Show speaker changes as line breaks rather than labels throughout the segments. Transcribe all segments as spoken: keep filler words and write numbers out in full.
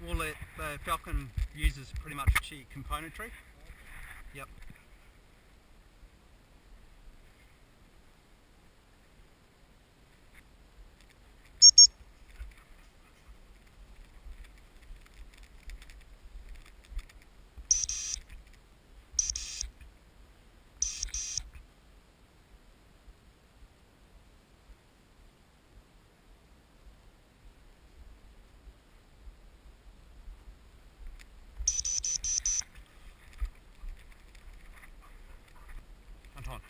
Well, the, the Falcon uses pretty much cheap componentry. Yep. Anton.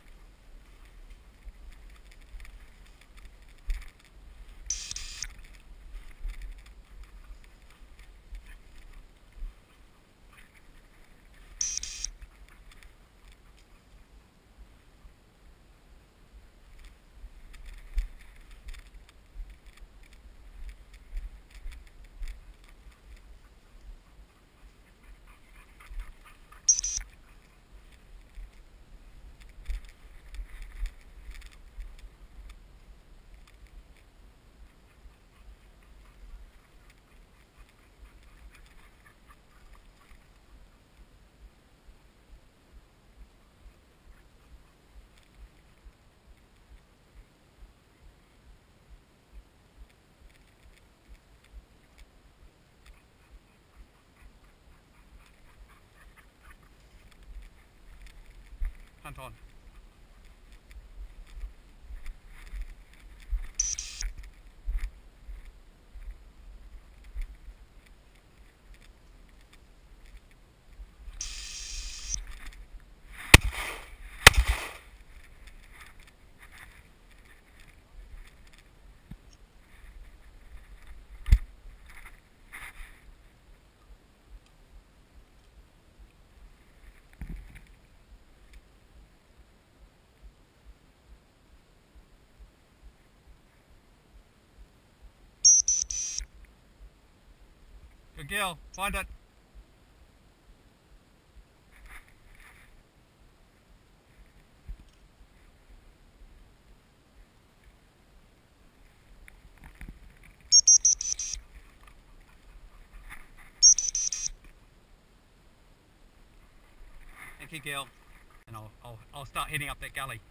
Anton. Good girl, find it. Thank you, girl. And I'll, I'll, I'll start heading up that gully.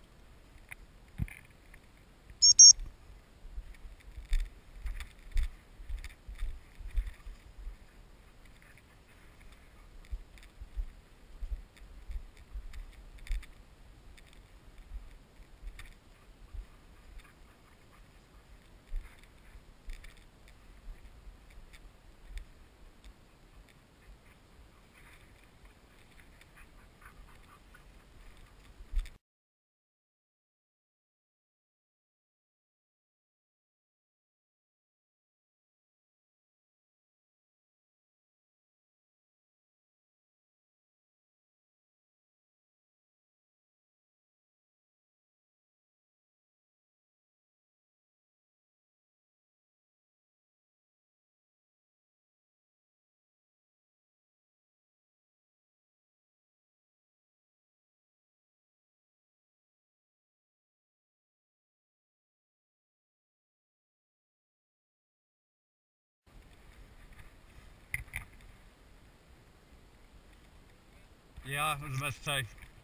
Yeah, it was a mistake.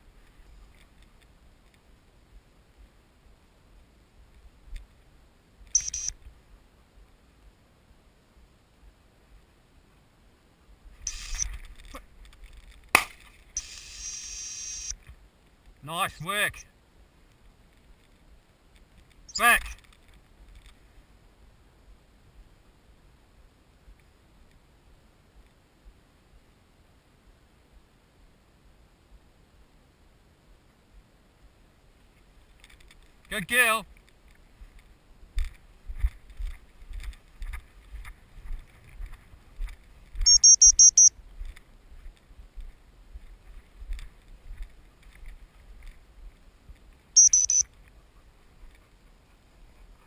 Nice work. Back. Good girl.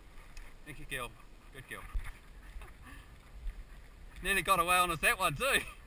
Thank you, girl. Good girl. Nearly got away on us that one too.